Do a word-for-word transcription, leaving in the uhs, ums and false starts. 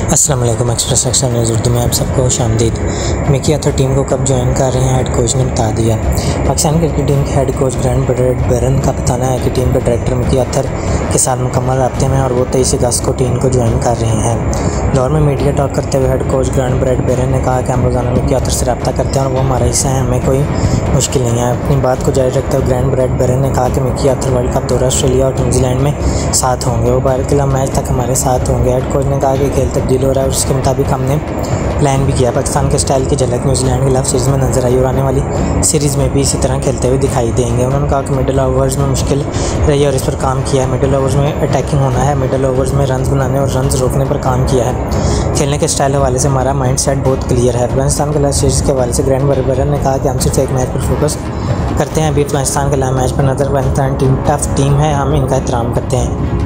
अस्सलाम वालेकुम। Express action news Urdu में आप सबको खुशामदीद। मिकी अथर टीम को कब ज्वाइन कर रहे हैं, हेड कोच ने बता दिया। पाकिस्तान क्रिकेट टीम के हेड कोच ग्रैंड बैरन का बताना है कि टीम के डायरेक्टर मिकी अथर के साथ मुकम्मल राब्ते में और वो तेईस अगस्त को टीम को ज्वाइन कर रहे हैं। लाहौर में मीडिया टॉक करते हुए हेड कोच ग्रैंड बैरन ने कहा कि हम रोज़ाना मिकी अथर से रब्ता करते हैं और वो हमारा हिस्सा है, हमें कोई मुश्किल नहीं है। अपनी बात को जारी रखते हुए ग्रैंड बैरन ने कहा कि मिकी अथर वर्ल्ड कप दौरा ऑस्ट्रेलिया और न्यूजीलैंड में साथ होंगे, वो भारत के खिलाफ मैच तक हमारे साथ होंगे। हेड कोच ने कहा कि खेल तब्दील हो रहा है और उसके मुताबिक हमने प्लान भी किया। पाकिस्तान के स्टाइल की झलक न्यूजीलैंड के खिलाफ सीरीज़ में नजर आई और आने वाली सीरीज़ में भी इसी तरह खेलते हुए दिखाई देंगे। उन्होंने कहा कि मिडिल ओवर्स में मुश्किल रही और इस पर काम किया है। मिडिल ओवर्स में अटैकिंग होना है, मिडिल ओवर्स में रन बनाने और रन रोकने पर काम किया है। खेलने के स्टाइल हवाले से हमारा माइंड सेट बहुत क्लियर है। अफगानिस्तान के खिलाफ सीरीज़ के हवाले से ग्रैंड बैरन ने कहा कि हम सिर्फ एक मैच पर फोकस करते हैं। अभी अफगानिस्तान के खिलाफ मैच पर नजर, पाकिस्तान टीम टफ टीम है, हम इनका एहतराम करते हैं।